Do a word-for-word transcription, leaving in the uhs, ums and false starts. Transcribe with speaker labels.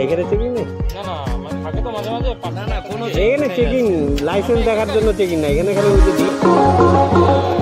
Speaker 1: এখানে চেকিং নেই?
Speaker 2: না না মানে থাকে তো মাঝে মাঝে
Speaker 3: না না কোনো
Speaker 1: এখানে চেকিং লাইসেন্স দেখার জন্য চেকিং না, এখানে খালি ওই যে